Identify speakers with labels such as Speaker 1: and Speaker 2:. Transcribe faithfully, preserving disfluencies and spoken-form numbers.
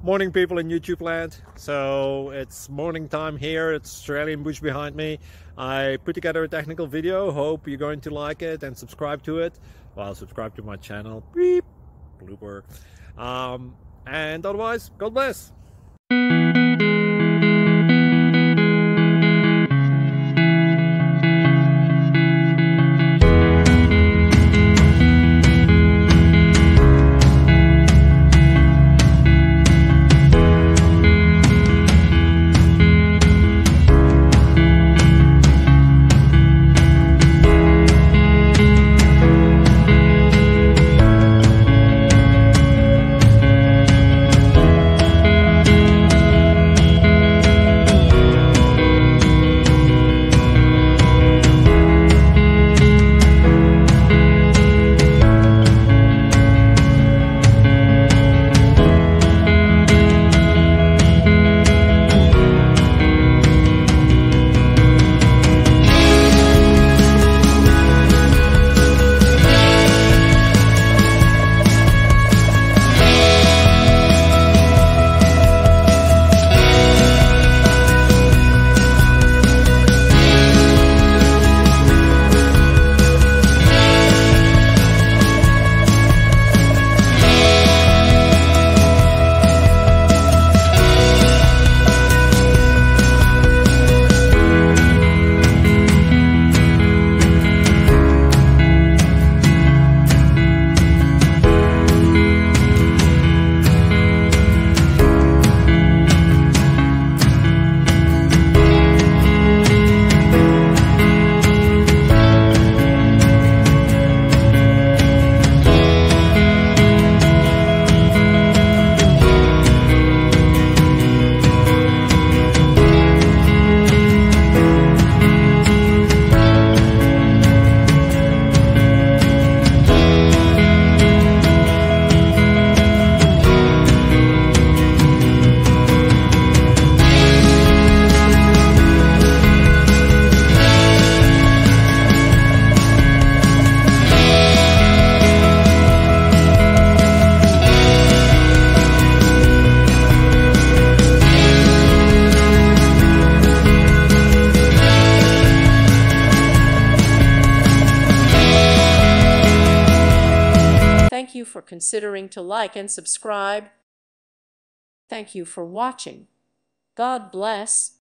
Speaker 1: Morning, people in YouTube land. So it's morning time here. It's Australian bush behind me. I put together a technical video. Hope you're going to like it and subscribe to it. Well, subscribe to my channel. Beep. Blooper. Um, and otherwise, God bless.
Speaker 2: Thank you for considering to like and subscribe. Thank you for watching. God bless.